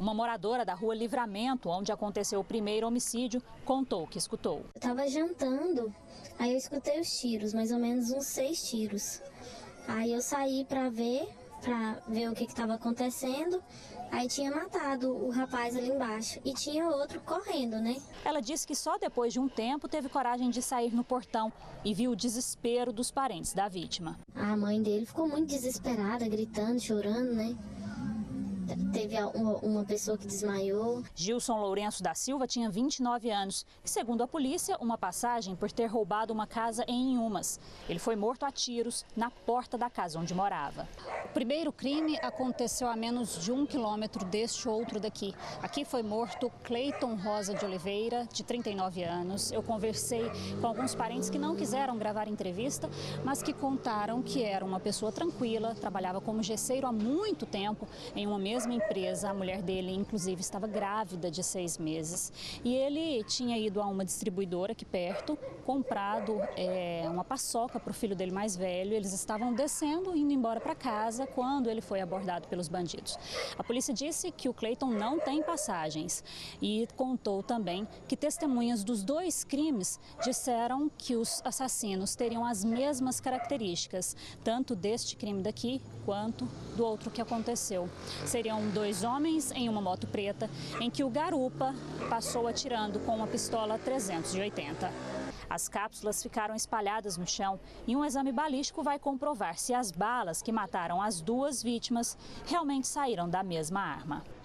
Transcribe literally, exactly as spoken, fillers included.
Uma moradora da rua Livramento, onde aconteceu o primeiro homicídio, contou o que escutou. Eu estava jantando, aí eu escutei os tiros, mais ou menos uns seis tiros. Aí eu saí para ver, para ver o que estava acontecendo. Aí tinha matado o rapaz ali embaixo e tinha outro correndo, né? Ela disse que só depois de um tempo teve coragem de sair no portão e viu o desespero dos parentes da vítima. A mãe dele ficou muito desesperada, gritando, chorando, né? Teve uma pessoa que desmaiou. Gilson Lourenço da Silva tinha vinte e nove anos e, segundo a polícia, uma passagem por ter roubado uma casa em Inhumas. Ele foi morto a tiros na porta da casa onde morava. O primeiro crime aconteceu a menos de um quilômetro deste outro daqui. Aqui foi morto Cleiton Rosa de Oliveira, de trinta e nove anos. Eu conversei com alguns parentes que não quiseram gravar entrevista, mas que contaram que era uma pessoa tranquila, trabalhava como gesseiro há muito tempo em uma mesma empresa. A mulher dele, inclusive, estava grávida de seis meses. E ele tinha ido a uma distribuidora aqui perto, comprado é, uma paçoca para o filho dele mais velho. Eles estavam descendo, indo embora para casa, quando ele foi abordado pelos bandidos. A polícia disse que o Cleiton não tem passagens e contou também que testemunhas dos dois crimes disseram que os assassinos teriam as mesmas características, tanto deste crime daqui quanto do outro que aconteceu. Seriam dois homens em uma moto preta, em que o garupa passou atirando com uma pistola trezentos e oitenta. As cápsulas ficaram espalhadas no chão e um exame balístico vai comprovar se as balas que mataram as duas vítimas realmente saíram da mesma arma.